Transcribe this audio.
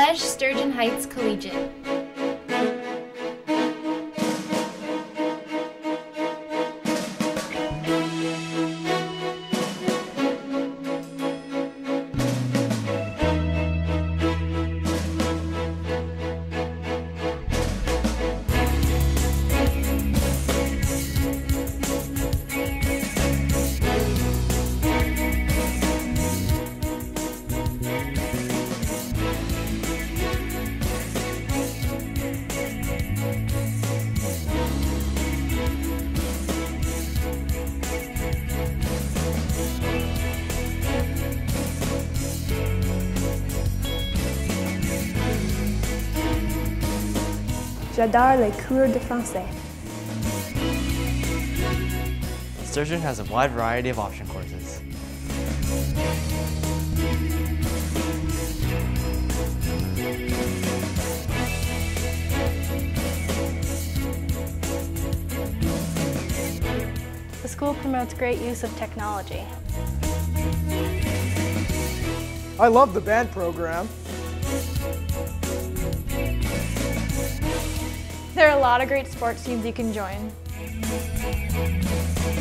Sej Sturgeon Heights Collegiate. J'adore les cours de français. Sturgeon has a wide variety of option courses. The school promotes great use of technology. I love the band program. There are a lot of great sports teams you can join.